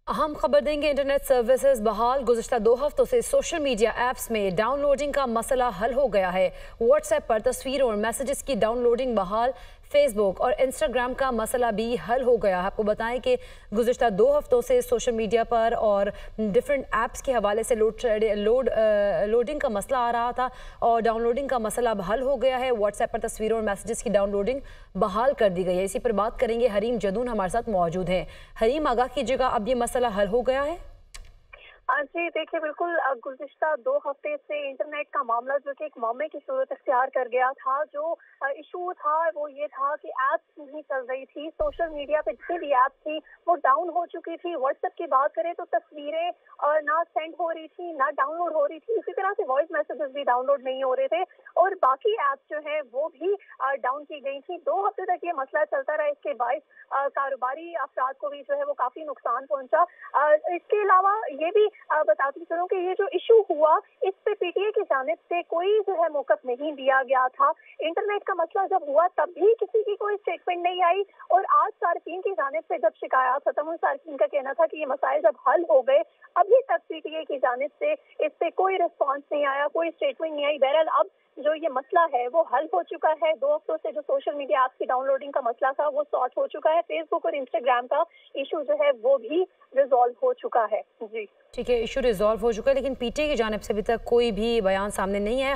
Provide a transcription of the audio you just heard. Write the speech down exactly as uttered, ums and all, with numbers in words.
अहम खबर देंगे। इंटरनेट सर्विसेज बहाल। गुज़िश्ता दो हफ्तों से सोशल मीडिया ऐप्स में डाउनलोडिंग का मसला हल हो गया है। व्हाट्सएप पर तस्वीरों और मैसेजेस की डाउनलोडिंग बहाल। फेसबुक और इंस्टाग्राम का मसला भी हल हो गया है। आपको बताएं कि गुज़िश्ता दो हफ्तों से सोशल मीडिया पर और डिफरेंट ऐप्स के हवाले से लोड लोड लोडिंग का मसला आ रहा था और डाउनलोडिंग का मसला अब हल हो गया है। व्हाट्सएप पर तस्वीरों और मैसेजेस की डाउनलोडिंग बहाल कर दी गई है। इसी पर बात करेंगे। हरीम जदून हमारे साथ मौजूद हैं। हरीम, आगाह कीजिएगा, अब ये मसला हल हो गया है? जी देखिए, बिल्कुल गुज़िश्ता दो हफ्ते से इंटरनेट का मामला जो कि एक मामले की सूरत अख्तियार कर गया था। जो इशू था वो ये था कि ऐप्स नहीं चल रही थी। सोशल मीडिया पे जितनी भी ऐप्स थी वो डाउन हो चुकी थी। व्हाट्सएप की बात करें तो तस्वीरें ना सेंड हो रही थी ना डाउनलोड हो रही थी। इसी तरह से वॉइस मैसेजेस भी डाउनलोड नहीं हो रहे थे और बाकी ऐप्स जो है वो भी डाउन की गई थी। दो हफ्ते तक ये मसला चलता रहा। इसके बाईस कारोबारी अफराद को भी जो है वो काफी नुकसान पहुंचा। इसके अलावा ये भी बताती चलूं कि ये जो इशू हुआ इस पे पीटीए की जानिब से कोई जो है मौक़िफ़ नहीं दिया गया था। इंटरनेट का मसला जब हुआ तब भी किसी की कोई स्टेटमेंट नहीं आई और आज सार्फिन की जानिब से जब शिकायत खत्म हुई, सार्फिन का कहना था कि ये मसाइल जब हल हो गए, अभी तक पीटीए की जानिब से इस पे कोई रिस्पॉन्स नहीं आया, कोई स्टेटमेंट नहीं आई। बहरहाल अब जो ये मसला है वो हल हो चुका है। दो हफ्तों से जो सोशल मीडिया ऐप्स की डाउनलोडिंग का मसला था वो सॉर्ट हो चुका है। फेसबुक और इंस्टाग्राम का इशू जो है वो भी रिजॉल्व हो चुका है। जी ठीक है, इशू रिजॉल्व हो चुका है, लेकिन पीटीए की जानिब से अभी तक कोई भी बयान सामने नहीं आया।